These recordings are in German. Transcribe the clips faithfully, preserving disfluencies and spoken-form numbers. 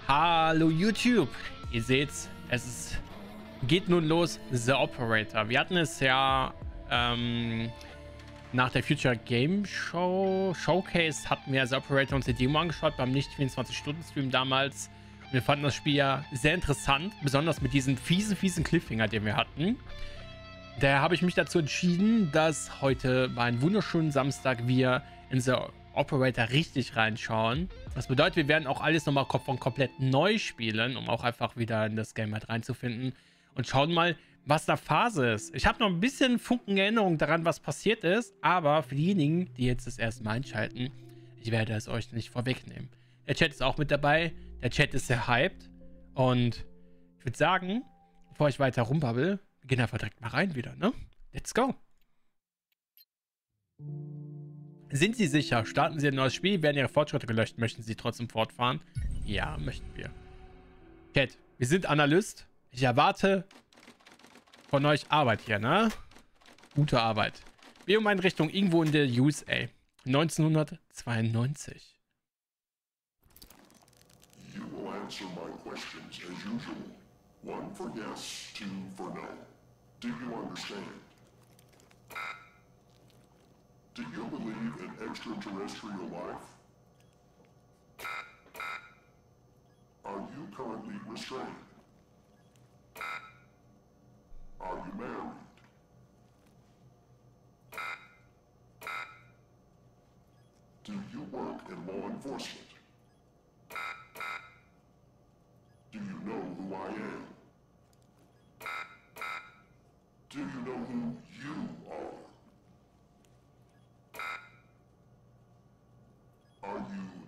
Hallo YouTube, ihr seht's, es ist, geht nun los, The Operator. Wir hatten es ja ähm, nach der Future Game Show Showcase hatten wir The Operator uns die Demo angeschaut beim nicht vierundzwanzig Stunden Stream damals. Wir fanden das Spiel ja sehr interessant, besonders mit diesem fiesen, fiesen Cliffhanger, den wir hatten. Daher habe ich mich dazu entschieden, dass heute bei einem wunderschönen Samstag wir in The Operator richtig reinschauen. Das bedeutet, wir werden auch alles nochmal von komplett neu spielen, um auch einfach wieder in das Game halt reinzufinden und schauen mal, was da Phase ist. Ich habe noch ein bisschen Funken Erinnerung daran, was passiert ist, aber für diejenigen, die jetzt das erste Mal einschalten, ich werde es euch nicht vorwegnehmen. Der Chat ist auch mit dabei, der Chat ist sehr hyped und ich würde sagen, bevor ich weiter rumbabbel, wir gehen einfach direkt mal rein wieder, ne? Let's go! Sind Sie sicher? Starten Sie ein neues Spiel? Werden Ihre Fortschritte gelöscht? Möchten Sie trotzdem fortfahren? Ja, möchten wir. Chat, wir sind Analyst. Ich erwarte von euch Arbeit hier, ne? Gute Arbeit. Biomeinrichtung irgendwo in der U S A. neunzehnhundertzweiundneunzig. You will answer my questions as usual. One for yes, two for no. Do you understand? Do you believe in extraterrestrial life? Are you currently restrained? Are you married? Do you work in law enforcement? Do you know who I am? Do you know who you are? Are you...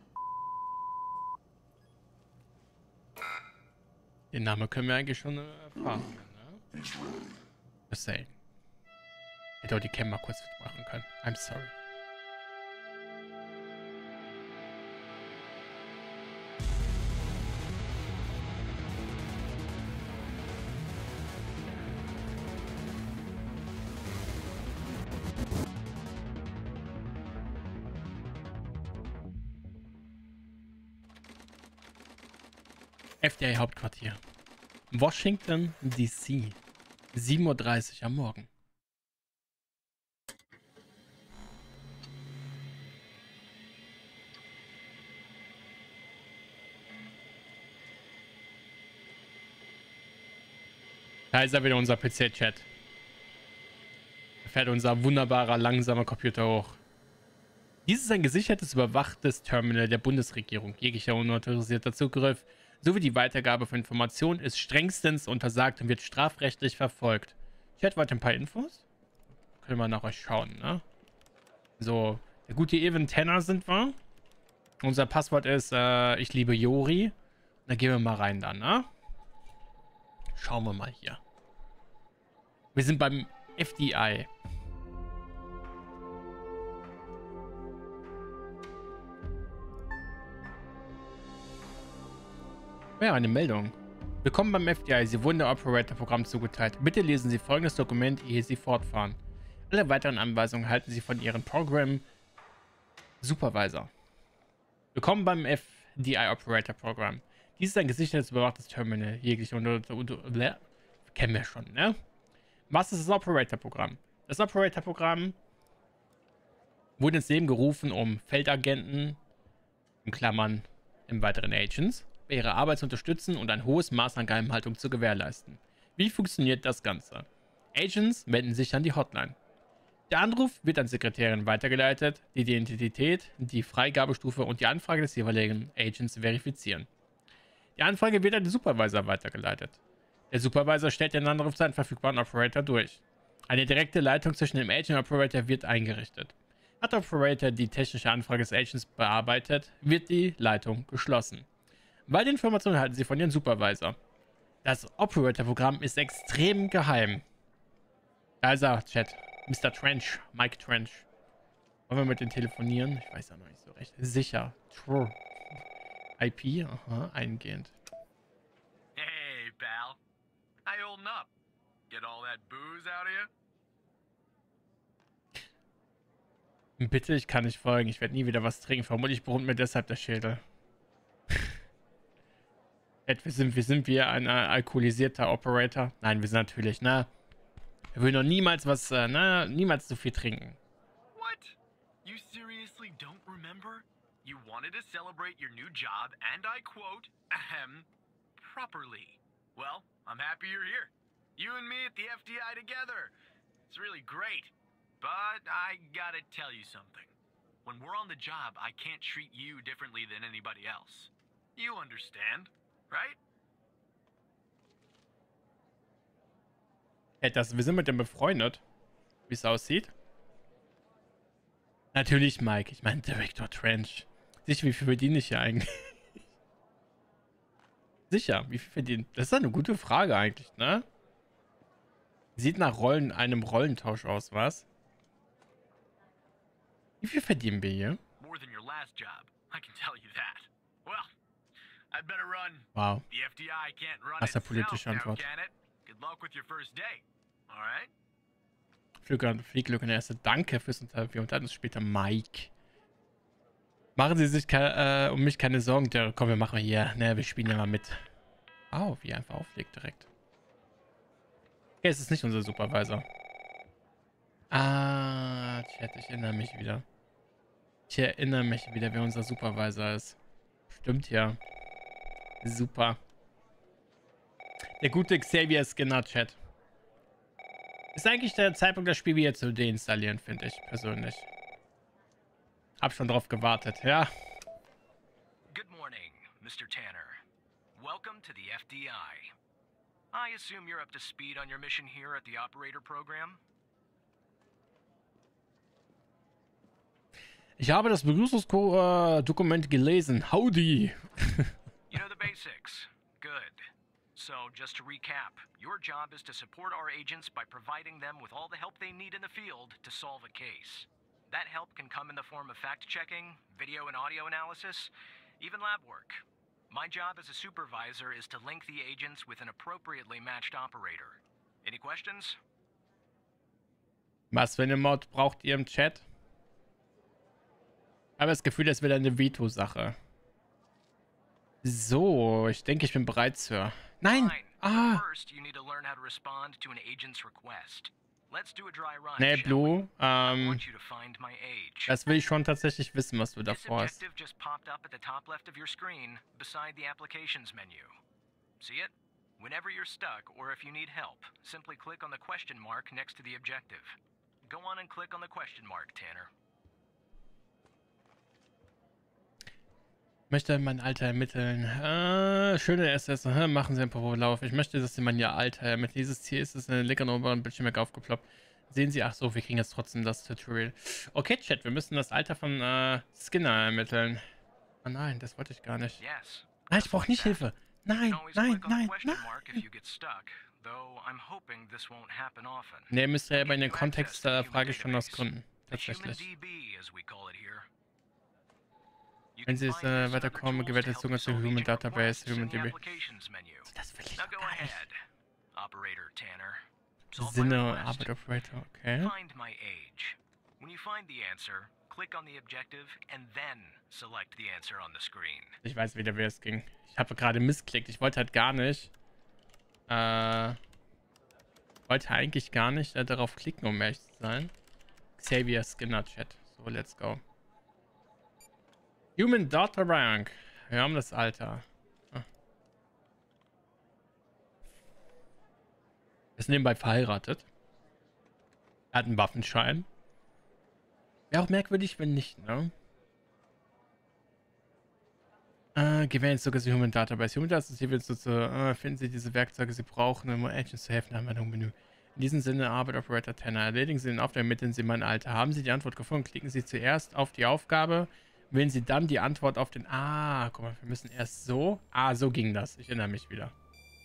Den Namen können wir eigentlich schon erfahren. Ne? He's ready. Just saying. Hätte auch die Cam mal kurz machen können. I'm sorry. F D A-Hauptquartier. Washington, D C. sieben Uhr dreißig am Morgen. Da ist ja wieder unser P C-Chat. Da fährt unser wunderbarer, langsamer Computer hoch. Dies ist ein gesichertes, überwachtes Terminal der Bundesregierung. Jeglicher unautorisierter Zugriff sowie die Weitergabe von Informationen ist strengstens untersagt und wird strafrechtlich verfolgt. Chat, wollt ihr ein paar Infos? Können wir nach euch schauen, ne? So, der gute Even Tenner sind wir. Unser Passwort ist, äh, ich liebe Jori. Da gehen wir mal rein dann, ne? Schauen wir mal hier. Wir sind beim F D I. Ja, eine Meldung. Willkommen beim F D I. Sie wurden der Operator-Programm zugeteilt. Bitte lesen Sie folgendes Dokument, ehe Sie fortfahren. Alle weiteren Anweisungen erhalten Sie von Ihrem Program Supervisor. Willkommen beim F D I Operator-Programm. Dies ist ein gesichertes, überwachtes Terminal. Jegliche unter, unter, unter, kennen wir schon, ne? Was ist das Operator-Programm? Das Operator-Programm wurde ins Leben gerufen, um Feldagenten, in Klammern im weiteren Agents, bei ihrer Arbeit zu unterstützen und ein hohes Maß an Geheimhaltung zu gewährleisten. Wie funktioniert das Ganze? Agents wenden sich an die Hotline. Der Anruf wird an Sekretärin weitergeleitet, die die Identität, die Freigabestufe und die Anfrage des jeweiligen Agents verifizieren. Die Anfrage wird an den Supervisor weitergeleitet. Der Supervisor stellt den Anruf seinen verfügbaren Operator durch. Eine direkte Leitung zwischen dem Agent und Operator wird eingerichtet. Hat der Operator die technische Anfrage des Agents bearbeitet, wird die Leitung geschlossen. Weitere Informationen erhalten Sie von Ihrem Supervisor. Das Operator-Programm ist extrem geheim. Also, Chat. Mister Trench, Mike Trench. Wollen wir mit dem telefonieren? Ich weiß ja noch nicht so recht. Sicher. True. I P, aha, eingehend. Hey, pal. How you holding up? Get all that booze out of you? Bitte, ich kann nicht folgen. Ich werde nie wieder was trinken. Vermutlich beruht mir deshalb der Schädel. Wir sind, wir sind wie ein äh, alkoholisierter Operator. Nein, wir sind natürlich, ne? Wir würden doch niemals was, äh, ne? Niemals zu viel trinken. What? You seriously don't remember? You wanted to celebrate your new job, and I quote, ahem, properly. Well, I'm happy you're here. You and me at the F D I together. It's really great. But I gotta tell you something. When we're on the job, I can't treat you differently than anybody else. You understand, right? Ja, das, wir sind mit dem befreundet, wie es aussieht. Natürlich, Mike. Ich meine, Director Trench. Sicher, wie viel verdiene ich hier eigentlich? Sicher, wie viel verdiene ich? Das ist eine gute Frage eigentlich, ne? Sieht nach Rollen, einem Rollentausch aus, was? Wie viel verdienen wir hier? More than your last job, I can tell you that. Well, I'd better run. Wow. The F D I can't run Das ist eine itself politische now, Antwort. can it? Good luck with your first day. All right? Flieglück an der erste. Danke fürs Interview. Und dann ist später Mike. Machen Sie sich äh, um mich keine Sorgen. Der, komm, wir machen hier. Ne, wir spielen ja mal mit. Oh, wie er einfach auflegt direkt. Okay, es ist nicht unser Supervisor. Ah, Chat, ich erinnere mich wieder. Ich erinnere mich wieder, wer unser Supervisor ist. Stimmt ja. Super. Der gute Xavier Skinner, Chat. Ist eigentlich der Zeitpunkt, das Spiel wieder zu deinstallieren, finde ich persönlich. Hab schon drauf gewartet, ja. Good morning, Mister Tanner. Welcome to the F D I. I assume you're up to speed on your mission here at the operator program? Ich habe das Begrüßungsdokument gelesen. Howdy. You know the basics. Good. So, just to recap, your job is to support our agents by providing them with all the help they need in the field to solve a case. That help can come in the form of fact-checking, video and audio analysis, even lab work. My job as a supervisor is to link the agents with an appropriately matched operator. Any questions? Was für eine Mod braucht ihr im Chat? Ich habe das Gefühl, das wird eine Veto-Sache. So, ich denke, ich bin bereit, Sir. Nein! Fine. Ah! But first, you need to learn how to respond to an agent's request. Let's do a dry run. Nee, shall Blue. we? I Ähm, want you to find my age. das will ich schon tatsächlich wissen, was du This davor hast. objective just popped up at the top left of your screen, beside the applications menu. See it? Whenever you're stuck, or if you need help, simply click on the question mark next to the objective. Go on and click on the question mark, Tanner. Ich möchte mein Alter ermitteln. Äh, schöne S S. Äh, machen Sie einen Lauf. Ich möchte, dass Sie mein Ihr Alter ermitteln. Dieses Ziel ist es in den linken oberen Bildschirm aufgeploppt. Sehen Sie, ach so, wir kriegen jetzt trotzdem das Tutorial. Okay, Chat, wir müssen das Alter von äh, Skinner ermitteln. Oh nein, das wollte ich gar nicht. Yes. Nein, ich brauche nicht Hilfe. Nein, nein, nein, nein. Ne, müsste ja bei den Kontext, da frage ich schon aus Gründen. Tatsächlich. Wenn Sie es äh, weiterkommen, gewährt es Zugang zur Human Database, Human D B. Das will ich doch gar nicht. Sinne, Arbeit, Operator, okay. Find my age. When you find the answer, click on the objective and then select the answer on the screen. Ich weiß wieder, wer es ging. Ich habe gerade missklickt. Ich wollte halt gar nicht. Äh. Wollte eigentlich gar nicht äh, darauf klicken, um ehrlich zu sein. Xavier Skinner Chat. So, let's go. Human Daughter Rank. Wir haben das Alter. Ah. Ist nebenbei verheiratet. Er hat einen Waffenschein. Wäre auch merkwürdig, wenn nicht, ne? Äh, gewählen sogar die Human Database. Human Database, hier wird so zu, äh, finden Sie diese Werkzeuge, Sie brauchen, um Agents zu helfen, Anwendung-Menü. In diesem Sinne, Arbeit Operator Tanner. Erledigen Sie den Auftrag, ermitteln Sie mein Alter. Haben Sie die Antwort gefunden? Klicken Sie zuerst auf die Aufgabe, wählen Sie dann die Antwort auf den... Ah, guck mal, wir müssen erst so... Ah, so ging das. Ich erinnere mich wieder.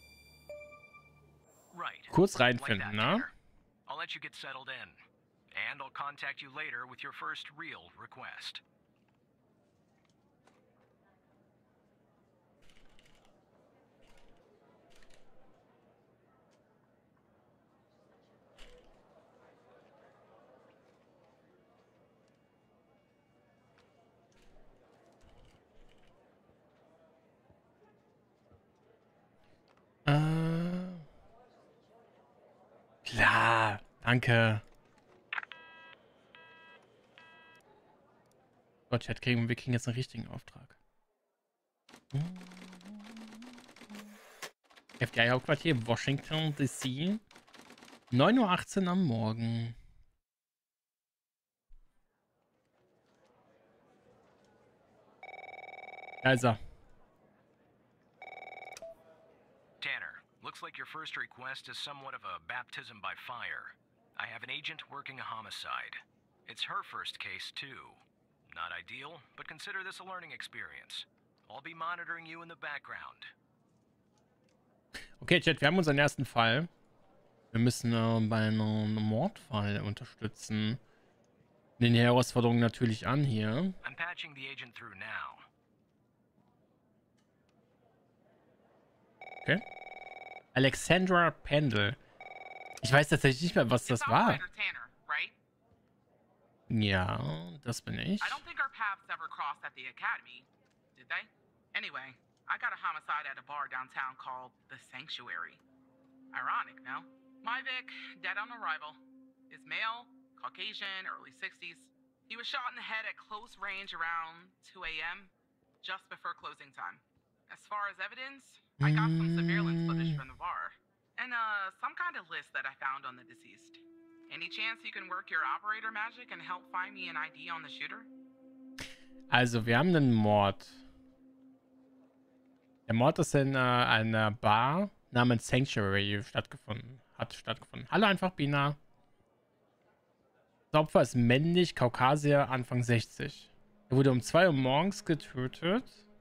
Kurz reinfinden, ne? I'll let you get settled in. And I'll contact you later with your first real request. Danke. Gott, Chat, kriegen, wir kriegen jetzt einen richtigen Auftrag. F B I-Hauptquartier Washington D C. neun Uhr achtzehn am Morgen. Also. Tanner, looks like your first request is somewhat of a baptism by fire. I have an agent working a homicide. It's her first case, too. Not ideal, but consider this a learning experience. I'll be monitoring you in the background. Okay, Chat, wir haben unseren ersten Fall. Wir müssen äh, bei einem Mordfall unterstützen. Nehmen die Herausforderungen natürlich an hier. I'm patching the agent through now. Okay. Alexandra Pendle. Ich weiß tatsächlich nicht mehr, was das war. Ja, das bin ich. I don't think our paths ever crossed at the academy, did they? Anyway, I got a homicide at a bar downtown called The Sanctuary. Ironic, no? My Vic, dead on arrival, is male, Caucasian, early sixties. He was shot in the head at close range around two A M, just before closing time. As far as evidence, I got some surveillance footage from the bar, and uh, some kind of list that I found on the deceased. Any chance you can work your operator magic and help find me an I D on the shooter? Also, wir haben einen Mord. Der Mord ist in äh, einer Bar namens Sanctuary stattgefunden. Hat stattgefunden. Hallo einfach, Bina. Das Opfer ist männlich, Kaukasier, Anfang sechzig. Er wurde um zwei Uhr morgens getötet.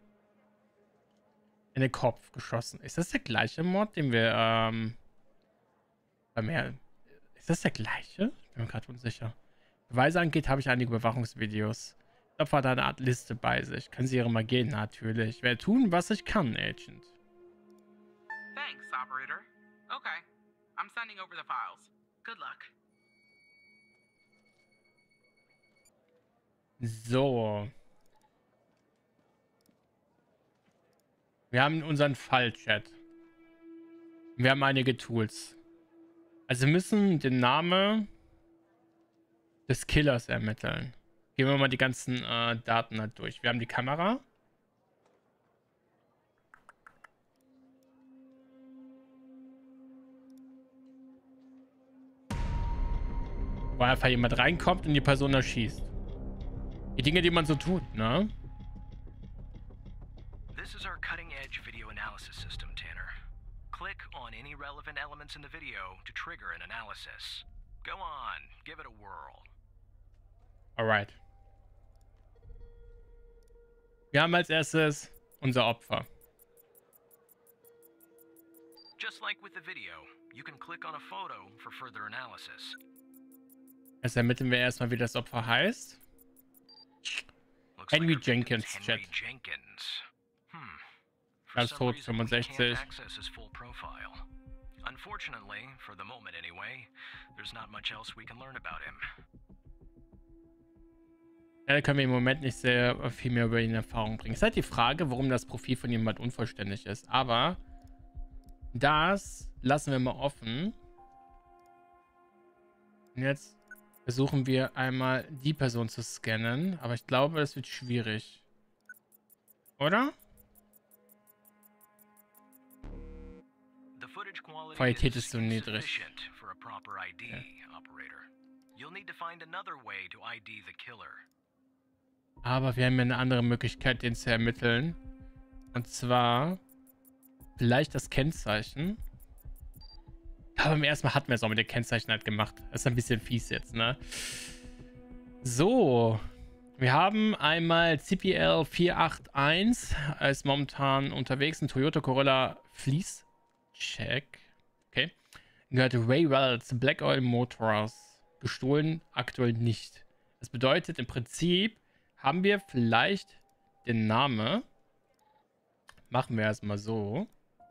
In den Kopf geschossen. Ist das der gleiche Mord, den wir, ähm... bei mir... Ist das der gleiche? Ich bin mir gerade unsicher. Beweise angeht, habe ich einige Überwachungsvideos. Das Opfer hat eine Art Liste bei sich. Können Sie Ihre Magie? Natürlich. Ich werde tun, was ich kann, Agent. Thanks, operator. Okay. I'm sending over the files. Good luck. So. Wir haben unseren Fall-Chat. Wir haben einige Tools. Also wir müssen den Namen des Killers ermitteln. Gehen wir mal die ganzen äh, Daten halt durch. Wir haben die Kamera. Wo einfach jemand reinkommt und die Person erschießt. Die Dinge, die man so tut, ne? This is our cutting-edge video analysis system, Tanner. Click on any relevant elements in the video to trigger an analysis. Go on, give it a whirl. Alright. Wir haben als erstes unser Opfer. Just like with the video, you can click on a photo for further analysis. Jetzt ermitteln wir erstmal, wie das Opfer heißt. Looks Henry like her victim's Jenkins, Henry Chat. Jenkins. Hmm. For Ganz some tot, reason, we can't fünfundsechzig. access his full profile. Unfortunately, for the moment anyway, there's not much else we can learn about him. Ja, da können wir im Moment nicht sehr viel mehr über ihn in Erfahrung bringen. Es ist halt die Frage, warum das Profil von jemand unvollständig ist. Aber das lassen wir mal offen. Und jetzt versuchen wir einmal die Person zu scannen. Aber ich glaube, das wird schwierig. Oder? Qualität ist so niedrig. Ja. Aber wir haben ja eine andere Möglichkeit, den zu ermitteln. Und zwar vielleicht das Kennzeichen. Aber beim ersten Mal hatten wir es auch mit dem Kennzeichen halt gemacht. Das ist ein bisschen fies jetzt, ne? So. Wir haben einmal C P L vier acht eins. Er ist momentan unterwegs. Ein Toyota Corolla Fleece Check. Okay. Gehört Ray Wells Black Oil Motors. Gestohlen aktuell nicht. Das bedeutet im Prinzip haben wir vielleicht den Namen. Machen wir erstmal so.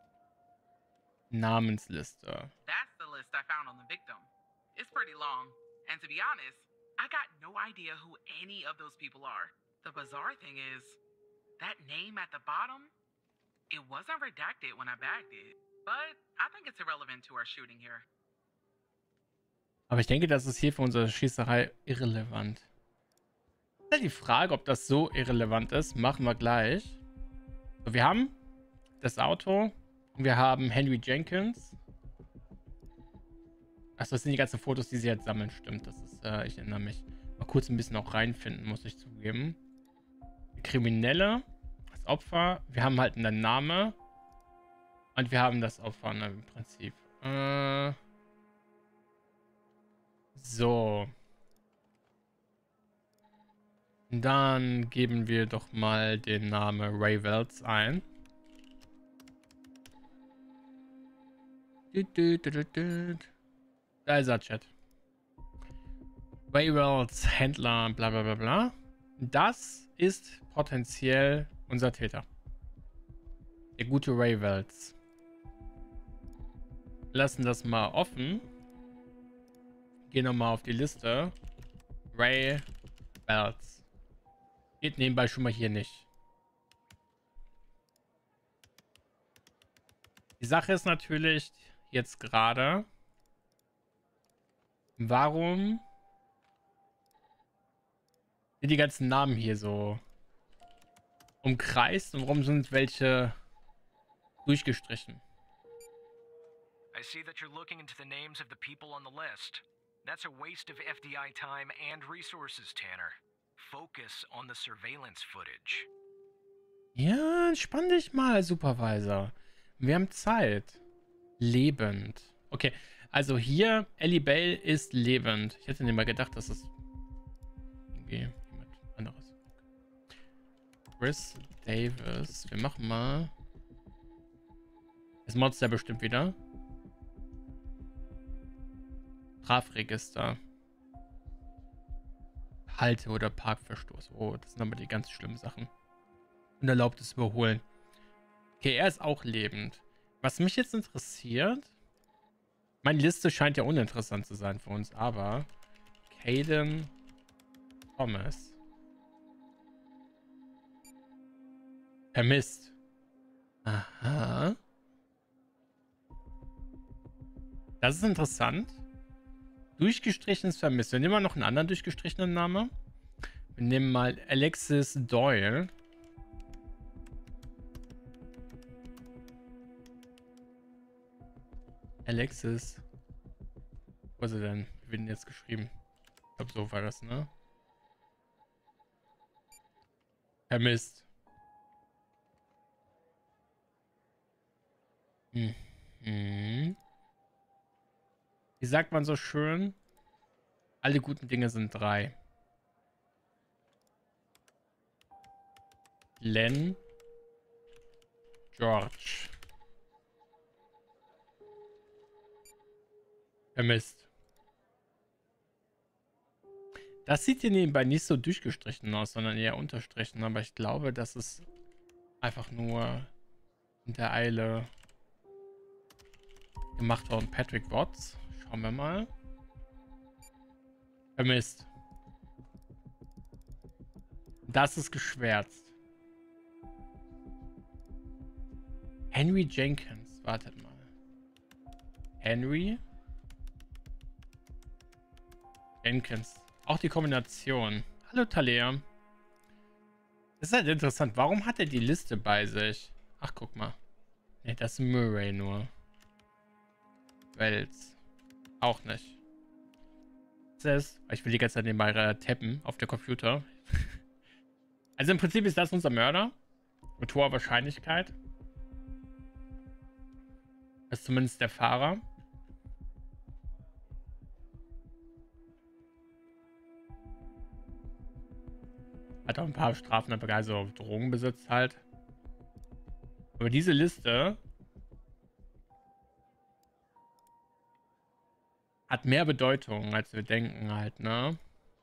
Namensliste. That's the list I found on the victim. It's pretty long, and to be honest, I got no idea who any of those people are. The bizarre thing is, that name at the bottom, it wasn't redacted when I bagged it, but I think it's irrelevant to our shooting here. Aber ich denke, das ist hier für unsere Schießerei irrelevant. Ist halt die Frage, ob das so irrelevant ist. Machen wir gleich. So, wir haben das Auto. Und wir haben Henry Jenkins. Achso, das sind die ganzen Fotos, die sie jetzt sammeln. Stimmt, das ist, äh, ich erinnere mich. Mal kurz ein bisschen auch reinfinden, muss ich zugeben. Die Kriminelle, das Opfer. Wir haben halt einen Namen. Und wir haben das Opfer, ne, im Prinzip. Äh, so. Dann geben wir doch mal den Namen Ray Wells ein. Da ist er, Chat. Ray Wells, Händler, bla bla bla bla. Das ist potenziell unser Täter. Der gute Ray Wells. Lassen das mal offen. Gehen nochmal auf die Liste. Ray Wells. Geht nebenbei schon mal hier nicht. Die Sache ist natürlich jetzt gerade, warum sind die ganzen Namen hier so umkreist und warum sind welche durchgestrichen? I see that you're looking into the names of the people on the list. That's a waste of F D I time and resources, Tanner. Focus on the surveillance footage. Ja, entspann dich mal, Supervisor. Wir haben Zeit. Lebend. Okay, also hier, Ellie Bale ist lebend. Ich hätte nicht mal gedacht, dass es irgendwie jemand anderes ist. Chris Davis. Wir machen mal. Das Monster bestimmt wieder. Strafregister. Halte- oder Parkverstoß. Oh, das sind aber die ganz schlimmen Sachen. Unerlaubtes Überholen. Okay, er ist auch lebend. Was mich jetzt interessiert, meine Liste scheint ja uninteressant zu sein für uns, aber Caden Thomas. Vermisst. Aha. Das ist interessant. Durchgestrichenes Vermisst. Wir nehmen mal noch einen anderen durchgestrichenen Namen. Wir nehmen mal Alexis Doyle. Alexis. Wo ist er denn? Wie wird denn jetzt geschrieben? Ich glaube, so war das, ne? Vermisst. Mhm. Wie sagt man so schön? Alle guten Dinge sind drei. Len. George. Vermisst. Das sieht hier nebenbei nicht so durchgestrichen aus, sondern eher unterstrichen. Aber ich glaube, das ist einfach nur in der Eile gemacht worden. Patrick Watts. Schauen wir mal. Vermisst. Das ist geschwärzt. Henry Jenkins. Wartet mal. Henry Jenkins. Auch die Kombination. Hallo Talea. Das ist halt interessant. Warum hat er die Liste bei sich? Ach, guck mal. Ne, das ist Murray nur. Wells. Auch nicht. Das ist, ich will die ganze Zeit nebenbei tappen auf der Computer. Also im Prinzip ist das unser Mörder. Mit hoher Wahrscheinlichkeit. Das ist zumindest der Fahrer. Hat auch ein paar Strafen, also Drogenbesitz halt. Aber diese Liste hat mehr Bedeutung, als wir denken halt, ne?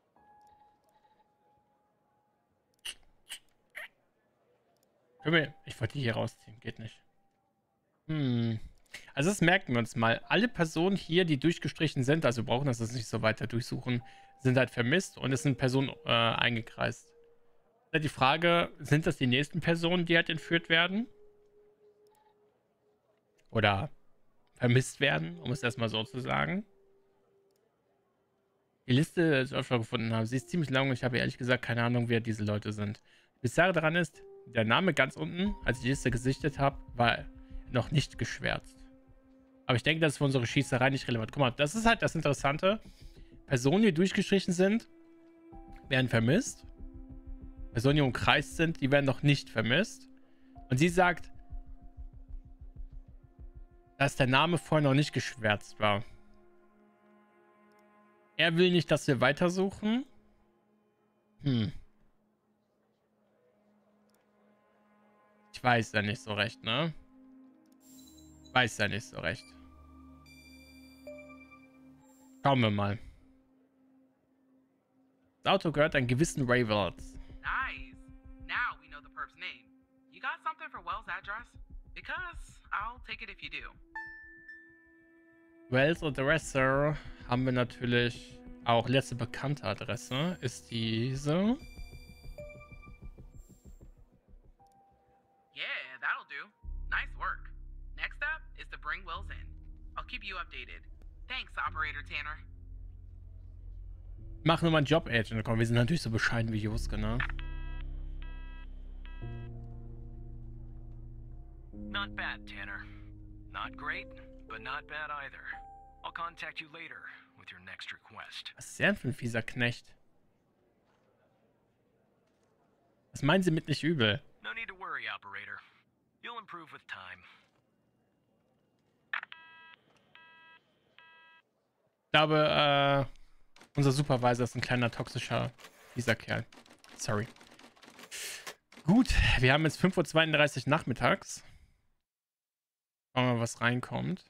Ich wollte die hier rausziehen, geht nicht. Hm. Also das merken wir uns mal. Alle Personen hier, die durchgestrichen sind, also wir brauchen das jetzt nicht so weiter durchsuchen, sind halt vermisst und es sind Personen äh, eingekreist. Die Frage, sind das die nächsten Personen, die halt entführt werden? Oder vermisst werden, um es erstmal so zu sagen? Die Liste, die ich öfter gefunden habe, sie ist ziemlich lang und ich habe ehrlich gesagt keine Ahnung, wer diese Leute sind. Die Sache daran ist, der Name ganz unten, als ich die Liste gesichtet habe, war noch nicht geschwärzt. Aber ich denke, das ist für unsere Schießerei nicht relevant. Guck mal, das ist halt das Interessante. Personen, die durchgestrichen sind, werden vermisst. Personen, die umkreist sind, die werden noch nicht vermisst. Und sie sagt, dass der Name vorher noch nicht geschwärzt war. Er will nicht, dass wir weitersuchen. Hm. Ich weiß ja nicht so recht, ne? Weiß ja nicht so recht. Schauen wir mal. Das Auto gehört einem gewissen Ray Wells. Nice. Now we know the perp's name. You got something for Wells' address? Because I'll take it if you do. Wells Adresse haben wir natürlich auch. Letzte bekannte Adresse ist diese. Yeah, that'll do. Nice work. Next up is to bring Wells in. I'll keep you updated. Thanks, Operator Tanner. Mach nur mal einen Job, Agent. Komm, wir sind natürlich so bescheiden wie Joske, ne? Not bad, Tanner. Not great, but not bad either. I'll contact you later with your next request. Was ist der denn für ein fieser Knecht? Was meinen Sie mit nicht übel? No need to worry, Operator. You'll improve with time. Ich glaube, äh, unser Supervisor ist ein kleiner toxischer, fieser Kerl. Sorry. Gut, wir haben jetzt fünf Uhr zweiunddreißig nachmittags. Schauen wir mal, was reinkommt.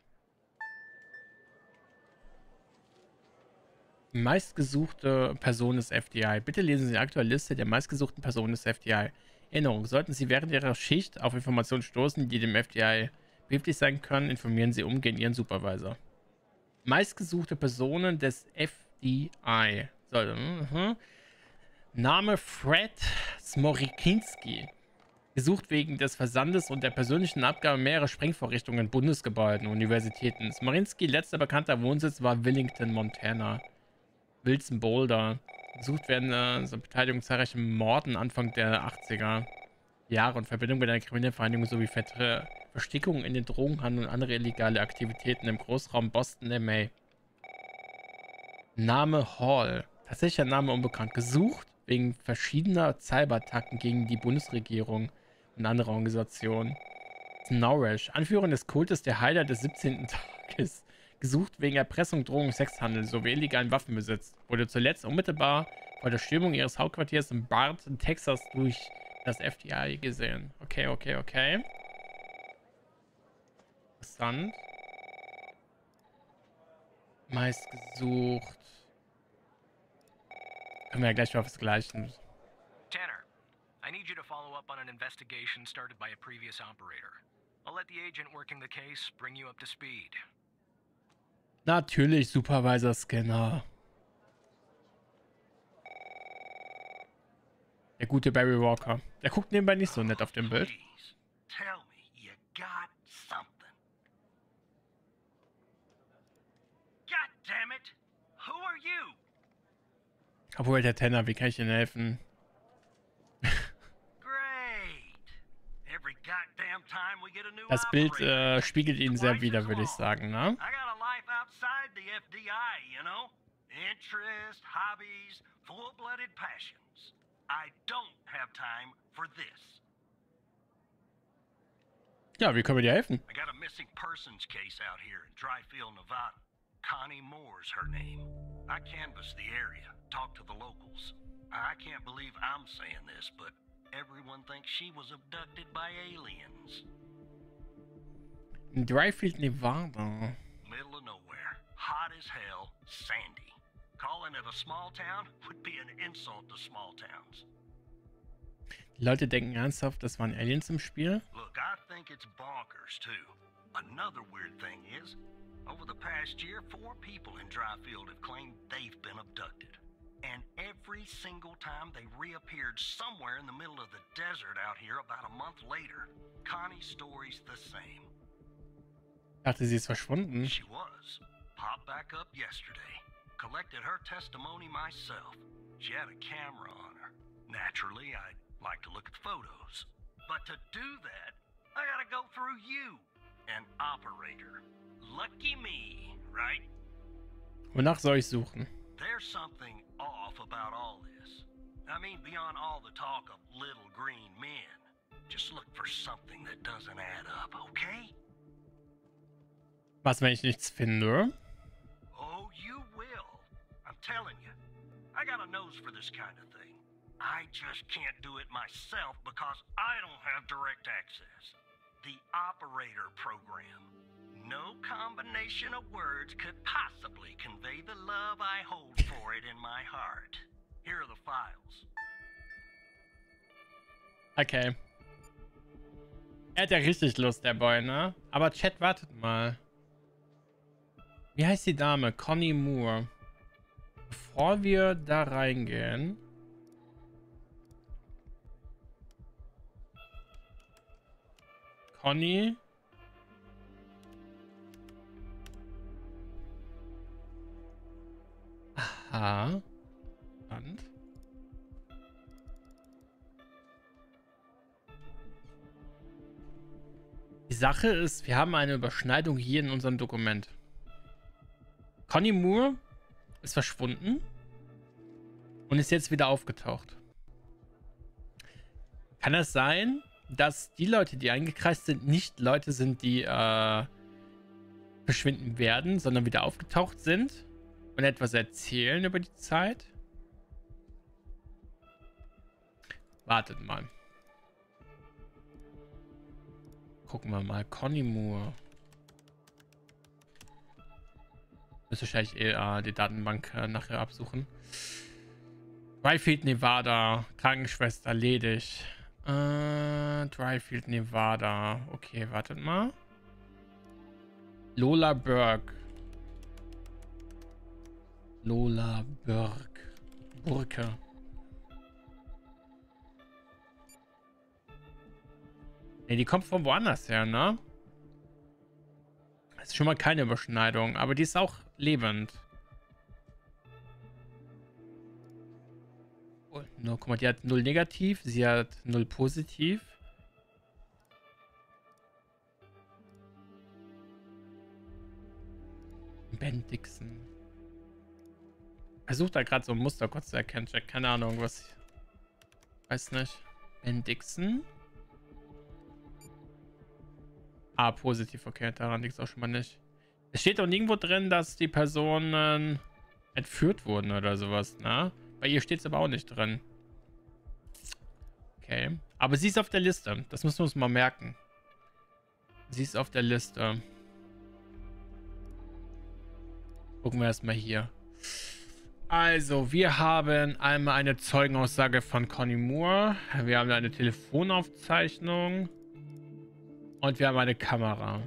Meistgesuchte Person des F D I. Bitte lesen Sie die aktuelle Liste der meistgesuchten Personen des F D I. Erinnerung, sollten Sie während Ihrer Schicht auf Informationen stoßen, die dem F D I behilflich sein können, informieren Sie umgehend Ihren Supervisor. Meistgesuchte Personen des F D I. So, uh-huh. Name Fred Smorikinski. Gesucht wegen des Versandes und der persönlichen Abgabe mehrerer Sprengvorrichtungen in Bundesgebäuden und Universitäten. Smorinski, letzter bekannter Wohnsitz war Willington, Montana. Wilson Boulder. Gesucht werden äh, so Beteiligung zahlreicher Morden Anfang der achtziger Jahre und Verbindung mit einer kriminellen Vereinigung sowie Ver Verstickung in den Drogenhandel und andere illegale Aktivitäten im Großraum Boston, M A. Name Hall. Tatsächlicher Name unbekannt. Gesucht wegen verschiedener Cyberattacken gegen die Bundesregierung und andere Organisationen. Snowrash. Anführer des Kultes der Heiler des siebzehnten Tages. Gesucht wegen Erpressung, Drohung, Sexhandel sowie illegalen Waffenbesitz. Wurde zuletzt unmittelbar vor der Stürmung ihres Hauptquartiers in Barton, Texas durch das F D I gesehen. Okay, okay, okay. Interessant. Meist gesucht. Können wir ja gleich mal was gleichen. Tanner, I need you to follow up on an investigation started by a previous operator. I'll let the agent working the case bring you up to speed. Natürlich, Supervisor Scanner. Der gute Barry Walker. Der guckt nebenbei nicht so nett auf dem Bild. Please, tell me you got something. God damn it! Who are you? Obwohl, der Tanner, wie kann ich Ihnen helfen? Das Bild äh, spiegelt ihn sehr wider, würde ich sagen, ne? I got a life outside the F D I, you know? Interests, hobbies, full-blooded passions. I don't have time for this. Ja, wie können wir dir helfen? I got a missing persons case out here in Dryfield, Nevada. Connie Moore's her name. I canvassed the area, talked to the locals. I can't believe I'm saying this, but everyone thinks she was abducted by aliens. In Dryfield, Nevada. Middle of nowhere, hot as hell, sandy. Calling it a small town would be an insult to small towns. Die Leute denken ernsthaft, das waren Aliens im Spiel. Look, I think it's bonkers too. Another weird thing is, over the past year, four people in Dryfield have claimed they've been abducted. And every single time they reappeared somewhere in the middle of the desert out here about a month later. Connie's story's the same. Ich dachte, sie ist verschwunden. She was. Popped back up yesterday. collected her testimony myself. She had a camera on her. Naturally, I'd like to look at the photos. But to do that, I gotta go through you, an operator. Lucky me, right? Wonach soll ich suchen? There's something off about all this. I mean, beyond all the talk of little green men. Just look for something that doesn't add up, okay? Was, wenn ich nichts finde? Oh, you will. I'm telling you. I got a nose for this kind of thing. I just can't do it myself because I don't have direct access. The operator program. No combination of words could possibly convey the love I hold for it in my heart. Here are the files. Okay. Er hat ja richtig Lust, der Boy, ne? Aber Chat, wartet mal. Wie heißt die Dame? Connie Moore. Bevor wir da reingehen... Connie... Aha. Und? Die Sache ist, wir haben eine Überschneidung hier in unserem Dokument. Connie Moore ist verschwunden und ist jetzt wieder aufgetaucht. Kann es sein, dass die Leute, die eingekreist sind, nicht Leute sind, die äh, verschwinden werden, sondern wieder aufgetaucht sind und etwas erzählen über die Zeit? Wartet mal. Gucken wir mal. Connie Moore. Muss wahrscheinlich eher die Datenbank äh, nachher absuchen. Dryfield, Nevada. Krankenschwester, ledig. Äh, Dryfield, Nevada. Okay, wartet mal. Lola Burke. Lola Burke. Burke. Ne, die kommt von woanders her, ne? Das ist schon mal keine Überschneidung, aber die ist auch lebend. Oh, no, guck mal, die hat null negativ, sie hat null positiv. Ben Dixon. Versucht da gerade so ein Muster kurz zu erkennen. Keine Ahnung, was. Weiß nicht. Ben Dixon. Ah, positiv, okay, daran liegt es auch schon mal nicht. Es steht auch nirgendwo drin, dass die Personen entführt wurden oder sowas, ne? Bei ihr steht es aber auch nicht drin. Okay. Aber sie ist auf der Liste. Das müssen wir uns mal merken. Sie ist auf der Liste. Gucken wir erstmal hier. Also, wir haben einmal eine Zeugenaussage von Connie Moore. Wir haben eine Telefonaufzeichnung. Und wir haben eine Kamera.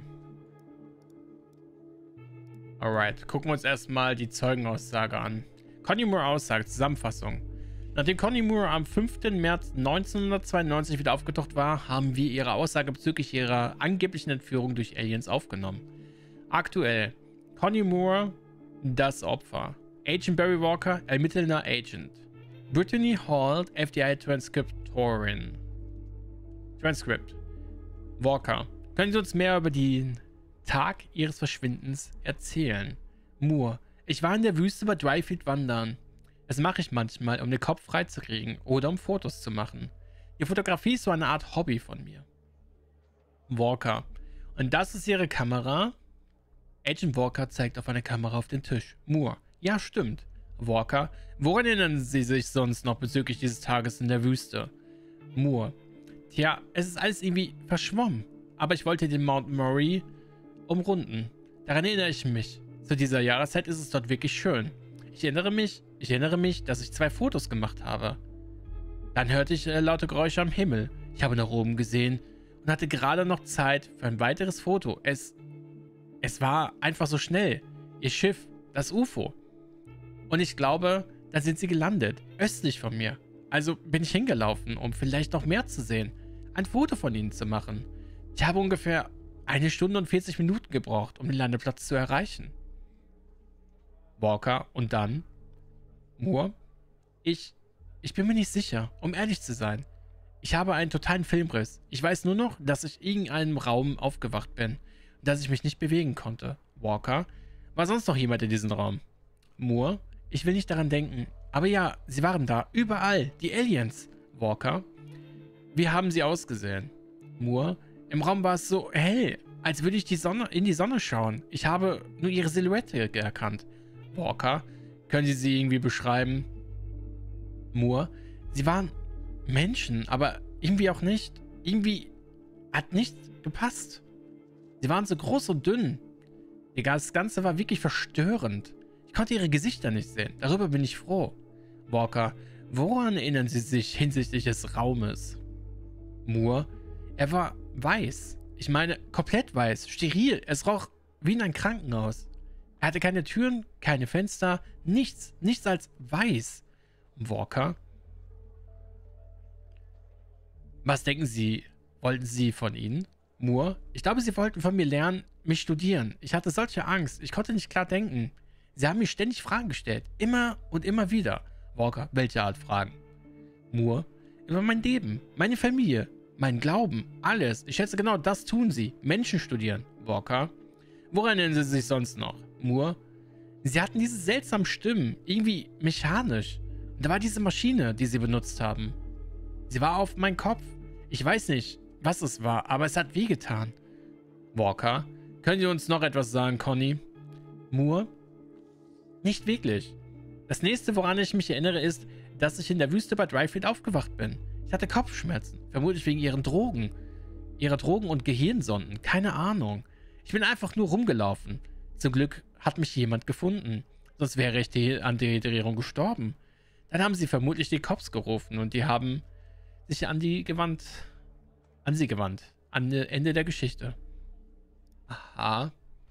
Alright, gucken wir uns erstmal die Zeugenaussage an. Connie Moore aussagt, Zusammenfassung. Nachdem Connie Moore am fünften März neunzehnhundertzweiundneunzig wieder aufgetaucht war, haben wir ihre Aussage bezüglich ihrer angeblichen Entführung durch Aliens aufgenommen. Aktuell, Connie Moore, das Opfer. Agent Barry Walker, ermittelnder Agent. Brittany Hall, F D I Transcriptorin. Transcript. Walker, können Sie uns mehr über den Tag Ihres Verschwindens erzählen? Moore, ich war in der Wüste bei Dryfield wandern. Das mache ich manchmal, um den Kopf freizukriegen oder um Fotos zu machen. Die Fotografie ist so eine Art Hobby von mir. Walker, und das ist Ihre Kamera? Agent Walker zeigt auf eine Kamera auf den Tisch. Moore, ja stimmt. Walker, woran erinnern Sie sich sonst noch bezüglich dieses Tages in der Wüste? Moore, tja, es ist alles irgendwie verschwommen. Aber ich wollte den Mount Murray umrunden. Daran erinnere ich mich. Zu dieser Jahreszeit ist es dort wirklich schön. Ich erinnere mich, ich erinnere mich, dass ich zwei Fotos gemacht habe. Dann hörte ich äh, laute Geräusche am Himmel. Ich habe nach oben gesehen und hatte gerade noch Zeit für ein weiteres Foto. Es, es war einfach so schnell. Ihr Schiff, das U F O. Und ich glaube, da sind sie gelandet, östlich von mir. Also bin ich hingelaufen, um vielleicht noch mehr zu sehen. Ein Foto von ihnen zu machen. Ich habe ungefähr eine Stunde und vierzig Minuten gebraucht, um den Landeplatz zu erreichen. Walker. Und dann? Moore? Ich, ich bin mir nicht sicher, um ehrlich zu sein. Ich habe einen totalen Filmriss. Ich weiß nur noch, dass ich in irgendeinem Raum aufgewacht bin und dass ich mich nicht bewegen konnte. Walker? War sonst noch jemand in diesem Raum? Moore? Ich will nicht daran denken. Aber ja, sie waren da. Überall. Die Aliens. Walker? Wie haben sie ausgesehen? Moore? Im Raum war es so hell, als würde ich die Sonne, in die Sonne schauen. Ich habe nur ihre Silhouette erkannt. Walker? Können Sie sie irgendwie beschreiben? Moore? Sie waren Menschen, aber irgendwie auch nicht. Irgendwie hat nichts gepasst. Sie waren so groß und dünn. Das Ganze war wirklich verstörend. Ich konnte ihre Gesichter nicht sehen. Darüber bin ich froh. Walker, woran erinnern Sie sich hinsichtlich des Raumes? Moore, er war weiß. Ich meine, komplett weiß, steril. Es roch wie in ein Krankenhaus. Er hatte keine Türen, keine Fenster, nichts, nichts als weiß. Walker, was denken Sie, wollten Sie von ihnen? Moore, ich glaube, Sie wollten von mir lernen, mich studieren. Ich hatte solche Angst, ich konnte nicht klar denken. Sie haben mir ständig Fragen gestellt, immer und immer wieder. Walker, welche Art Fragen? Moore, über mein Leben, meine Familie, mein Glauben, alles. Ich schätze, genau das tun Sie. Menschen studieren. Walker, woran erinnern Sie sich sonst noch? Moore, Sie hatten diese seltsamen Stimmen, irgendwie mechanisch. Und da war diese Maschine, die Sie benutzt haben. Sie war auf meinen Kopf. Ich weiß nicht, was es war, aber es hat wehgetan. Walker, können Sie uns noch etwas sagen, Conny? Moore, nicht wirklich. Das nächste, woran ich mich erinnere, ist, dass ich in der Wüste bei Dryfield aufgewacht bin. Ich hatte Kopfschmerzen, vermutlich wegen ihren Drogen. Ihrer Drogen und Gehirnsonden, keine Ahnung. Ich bin einfach nur rumgelaufen. Zum Glück hat mich jemand gefunden. Sonst wäre ich die, an Dehydrierung gestorben. Dann haben sie vermutlich die Cops gerufen und die haben sich an die gewandt. An sie gewandt. An das Ende der Geschichte. Aha.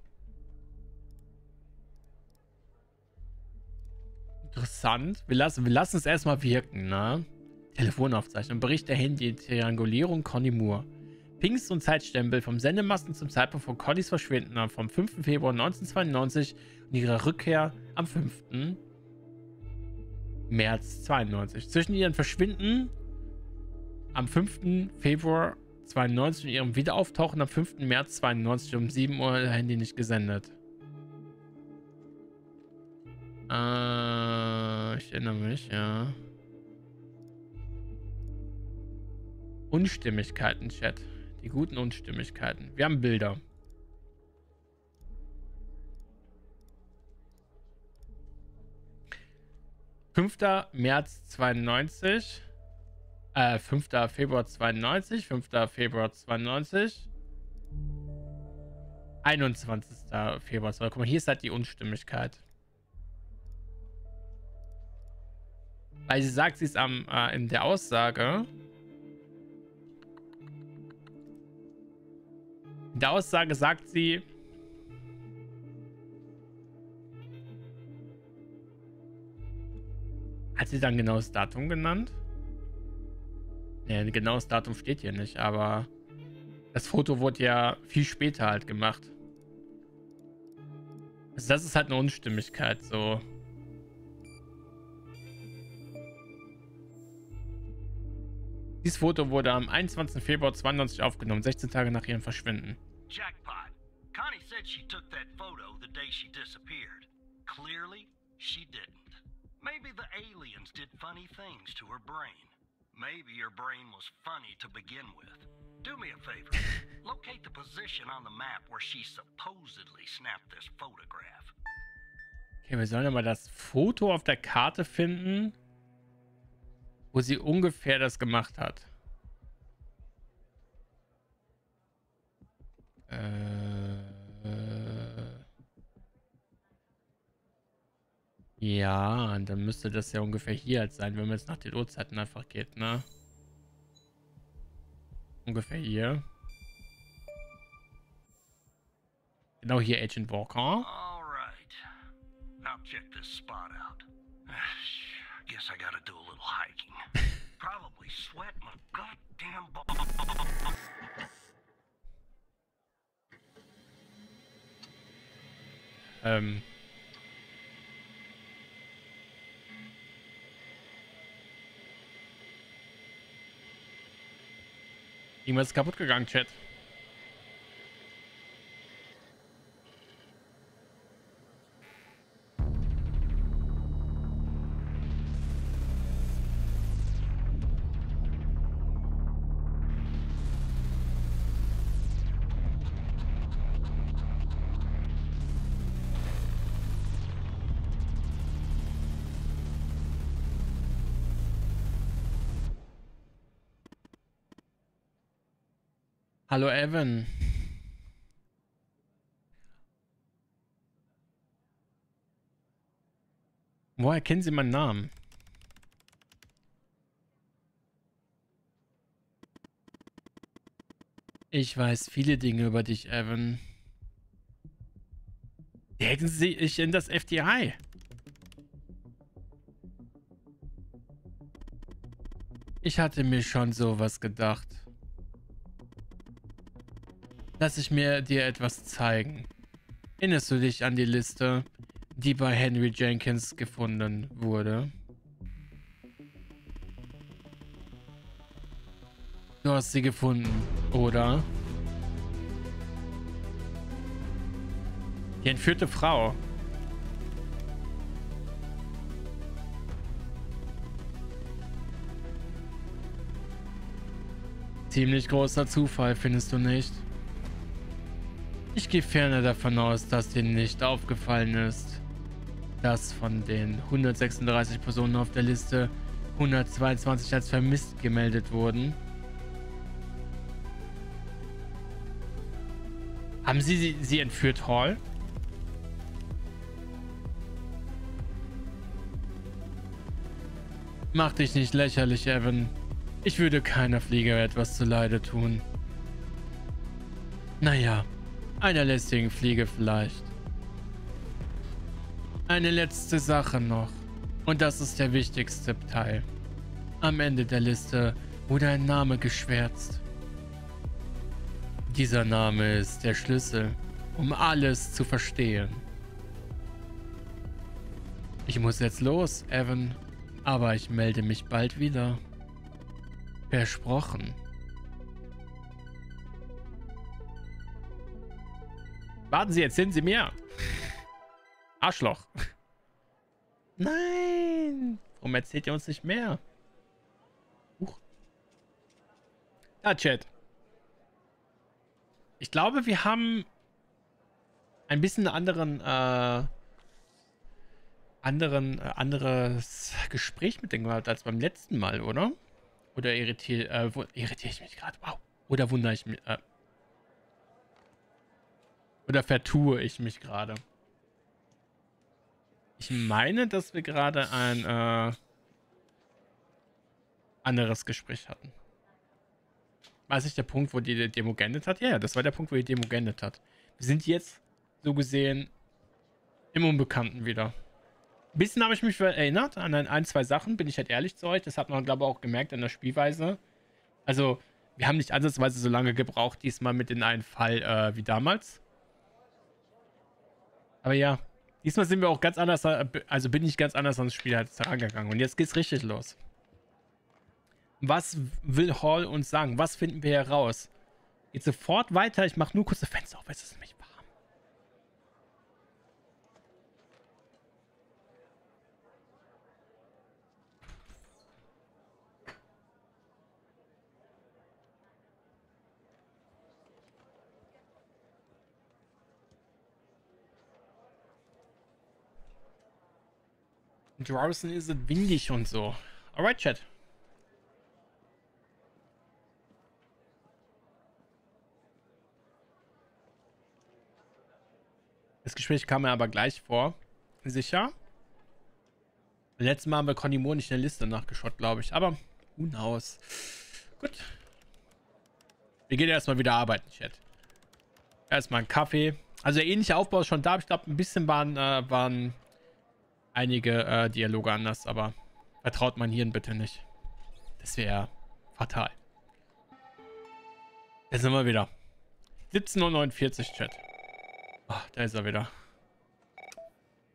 Interessant. Wir lassen, wir lassen es erstmal wirken, ne? Telefonaufzeichnung. Bericht der Handy-Triangulierung Conny Moore. Pings und Zeitstempel vom Sendemasten zum Zeitpunkt von Connys Verschwinden vom fünften Februar neunzehnhundertzweiundneunzig und ihrer Rückkehr am fünften März zweiundneunzig. Zwischen ihrem Verschwinden am fünften Februar zweiundneunzig und ihrem Wiederauftauchen am fünften März zweiundneunzig um sieben Uhr Handy nicht gesendet. Äh, ich erinnere mich, ja. Unstimmigkeiten, Chat. Die guten Unstimmigkeiten. Wir haben Bilder. fünfter März zweiundneunzig. Äh, fünfter Februar zweiundneunzig. fünfter Februar zweiundneunzig. einundzwanzigster Februar. Guck mal, hier ist halt die Unstimmigkeit. Weil sie sagt, sie ist am, äh, in der Aussage. In der Aussage sagt sie. Hat sie dann genaues Datum genannt? Ne, ein genaues Datum steht hier nicht, aber das Foto wurde ja viel später halt gemacht. Also das ist halt eine Unstimmigkeit, so. Dieses Foto wurde am einundzwanzigsten Februar zweiundneunzig aufgenommen, sechzehn Tage nach ihrem Verschwinden. Jackpot. Connie said she took that photo the day she disappeared. Clearly, she didn't. Maybe the aliens did funny things to her brain. Maybe her brain was funny to begin with. Do me a favor. Locate the position on the map where she supposedly snapped this photograph. Okay, wir sollen aber das Foto auf der Karte finden, wo sie ungefähr das gemacht hat. Äh, äh, ja, und dann müsste das ja ungefähr hier halt sein, wenn man jetzt nach den Uhrzeiten einfach geht, ne? Ungefähr hier. Genau hier, Agent Walker. Alright. Now check this spot out. Guess I gotta do a little hiking. Probably sweat my goddamn balls. Ähm. Irgendwas ist kaputt gegangen, Chat. Hallo Evan. Woher kennen Sie meinen Namen? Ich weiß viele Dinge über dich, Evan. Denken Sie ich in das F B I? Ich hatte mir schon sowas gedacht. Lass ich mir dir etwas zeigen. Erinnerst du dich an die Liste, die bei Henry Jenkins gefunden wurde? Du hast sie gefunden, oder? Die entführte Frau. Ziemlich großer Zufall, findest du nicht? Ich gehe ferner davon aus, dass dir nicht aufgefallen ist, dass von den hundertsechsunddreißig Personen auf der Liste hundertzweiundzwanzig als vermisst gemeldet wurden. Haben Sie sie, sie entführt, Hall? Mach dich nicht lächerlich, Evan. Ich würde keiner Fliege etwas zuleide tun. Naja. Einer lästigen Fliege vielleicht. Eine letzte Sache noch. Und das ist der wichtigste Teil. Am Ende der Liste wurde ein Name geschwärzt. Dieser Name ist der Schlüssel, um alles zu verstehen. Ich muss jetzt los, Evan. Aber ich melde mich bald wieder. Versprochen. Warten Sie, jetzt sind Sie mir. Arschloch. Nein. Warum erzählt ihr uns nicht mehr? Huch. Da, Chat. Ich glaube, wir haben ein bisschen anderen, äh, anderen, äh, anderes Gespräch mit denen gehabt als beim letzten Mal, oder? Oder irritiere äh, irritiere ich mich gerade? Wow. Oder wundere ich mich? Äh, Oder vertue ich mich gerade? Ich meine, dass wir gerade ein äh, anderes Gespräch hatten. War es nicht der Punkt, wo die Demo geendet hat? Ja, ja, das war der Punkt, wo die Demo geendet hat. Wir sind jetzt, so gesehen, im Unbekannten wieder. Ein bisschen habe ich mich erinnert an ein, ein, zwei Sachen, bin ich halt ehrlich zu euch. Das hat man, glaube ich, auch gemerkt an der Spielweise. Also, wir haben nicht ansatzweise so lange gebraucht, diesmal mit in einen Fall äh, wie damals. Aber ja, diesmal sind wir auch ganz anders, also bin ich ganz anders ans Spiel halt herangegangen. Und jetzt geht's richtig los. Was will Hall uns sagen? Was finden wir heraus? Geht sofort weiter. Ich mache nur kurz das Fenster auf, weil es ist nämlich warm. Draußen ist es windig und so. Alright, Chat. Das Gespräch kam mir aber gleich vor. Sicher? Letztes Mal haben wir Conny Moore nicht in der Liste nachgeschaut, glaube ich. Aber who knows. Gut. Wir gehen erstmal wieder arbeiten, Chat. Erstmal einen Kaffee. Also der ähnliche Aufbau ist schon da. Ich glaube, ein bisschen waren, äh, waren einige äh, Dialoge anders, aber vertraut mein Hirn bitte nicht. Das wäre fatal. Jetzt sind wir wieder. siebzehn Uhr neunundvierzig, Chat. Oh, da ist er wieder.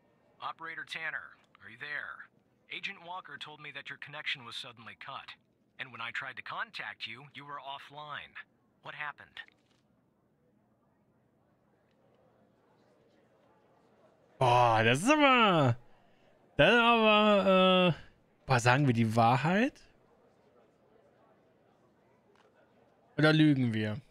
Operator Tanner, are you there? Agent Walker told me that your connection was suddenly cut. And when I tried to contact you, you were offline. What happened? Boah, das ist aber... Das ist aber, äh... Boah, sagen wir die Wahrheit? Oder lügen wir?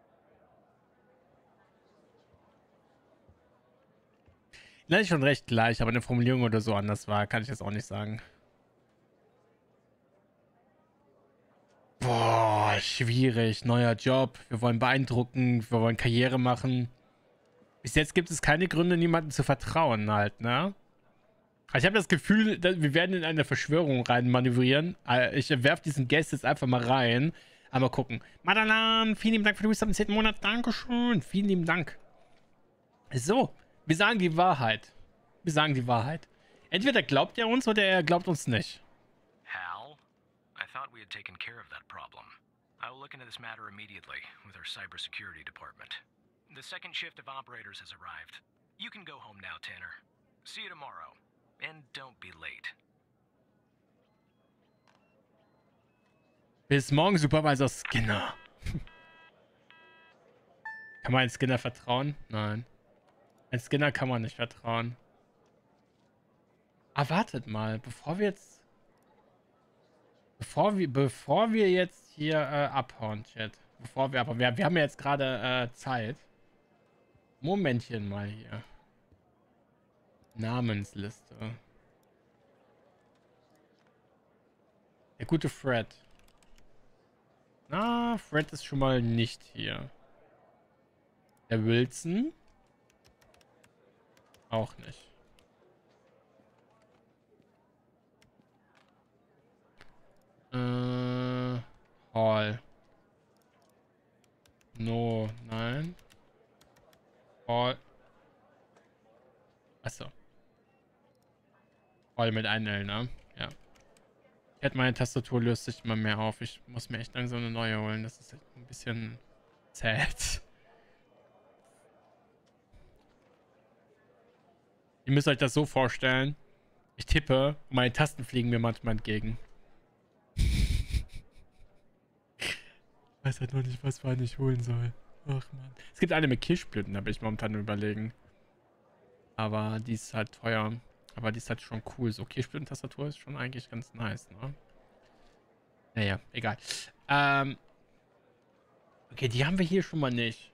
Na, ist schon recht gleich, aber eine Formulierung oder so anders war, kann ich jetzt auch nicht sagen. Boah, schwierig. Neuer Job. Wir wollen beeindrucken. Wir wollen Karriere machen. Bis jetzt gibt es keine Gründe, niemandem zu vertrauen halt, ne? Ich habe das Gefühl, dass wir werden in eine Verschwörung rein manövrieren. Ich werfe diesen Guest jetzt einfach mal rein. Einmal gucken. Madalan, vielen lieben Dank für den Wisdom im zehnten Monat. Dankeschön. Vielen lieben Dank. So, wir sagen die Wahrheit. Wir sagen die Wahrheit. Entweder glaubt er uns oder er glaubt uns nicht. Hal? I thought we had taken care of that problem. I will look into this matter immediately with our cybersecurity department. The second shift of operators has arrived. You can go home now, Tanner. See you tomorrow. And don't be late. Bis morgen, Supervisor Skinner. Kann man einen Skinner vertrauen? Nein. Ein Skinner kann man nicht vertrauen. Ah, wartet mal, bevor wir jetzt... Bevor wir, bevor wir jetzt hier äh, abhauen, Chat. Bevor wir abhauen. Wir, wir haben ja jetzt gerade äh, Zeit. Momentchen mal hier. Namensliste. Der gute Fred. Na, Fred ist schon mal nicht hier. Der Wilson? Auch nicht. Äh, Hall. No, nein. Hall. Achso. Hall mit einem L, ne? Ja. Ich hätte meine Tastatur löst sich immer mehr auf. Ich muss mir echt langsam eine neue holen. Das ist ein bisschen sad. Ihr müsst euch das so vorstellen. Ich tippe und meine Tasten fliegen mir manchmal entgegen. Ich weiß halt noch nicht, was für eine ich holen soll. Ach man. Es gibt eine mit Kirschblüten, da bin ich momentan überlegen. Aber die ist halt teuer. Aber die ist halt schon cool. So, Kirschblüten-Tastatur ist schon eigentlich ganz nice, ne? Naja, egal. Ähm. Okay, die haben wir hier schon mal nicht.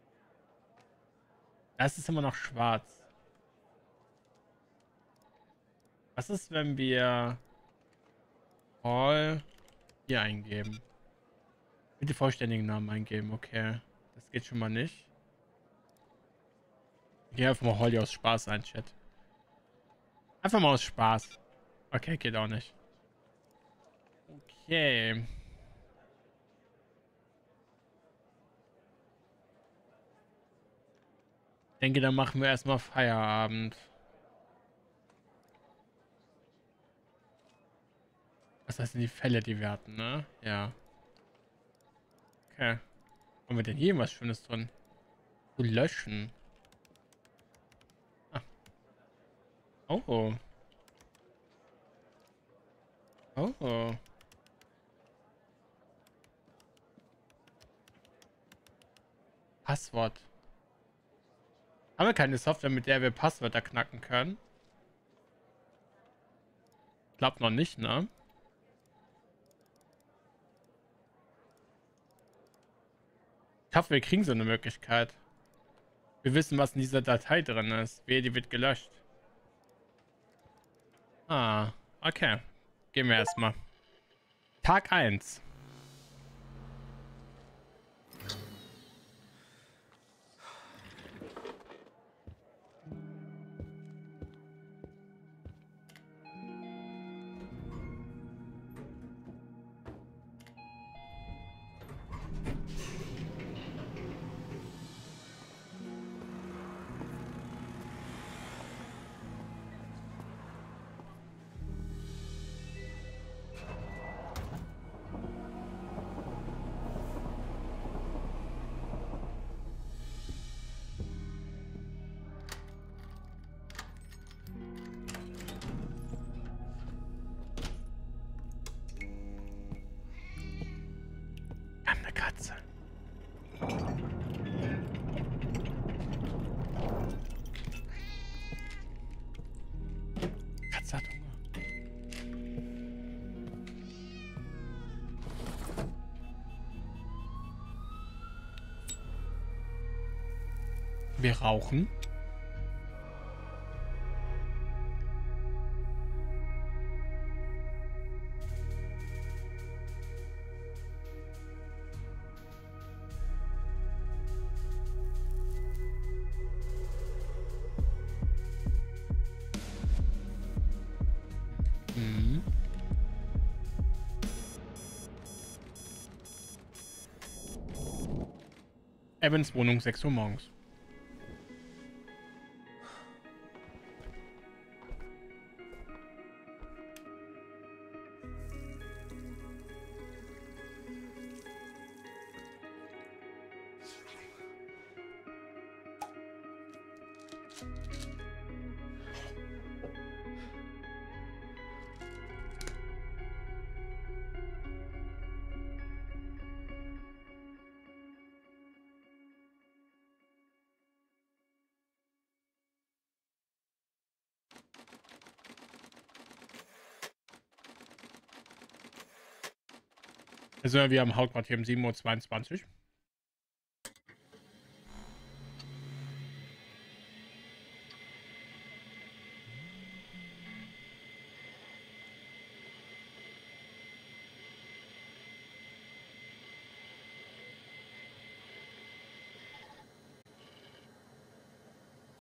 Das ist immer noch schwarz. Was ist, wenn wir Hall hier eingeben? Bitte vollständigen Namen eingeben, okay. Das geht schon mal nicht. Ich gehe einfach mal Hall hier aus Spaß ein, Chat. Einfach mal aus Spaß. Okay, geht auch nicht. Okay. Ich denke, dann machen wir erstmal Feierabend. Was heißt denn die Fälle, die wir hatten, ne? Ja. Okay. Haben wir denn hier was Schönes drin? Zu löschen. Ah. Oh. Oh. Oh. Passwort. Haben wir keine Software, mit der wir Passwörter knacken können? Glaubt noch nicht, ne? Ich hoffe, wir kriegen so eine Möglichkeit. Wir wissen, was in dieser Datei drin ist. Wehe, die wird gelöscht. Ah, okay. Gehen wir erstmal. Tag eins. Katze. Katze hat Hunger. Wir rauchen. Mhm. Evans Wohnung, sechs Uhr morgens. Also wir am Hauptquartier um sieben Uhr zweiundzwanzig.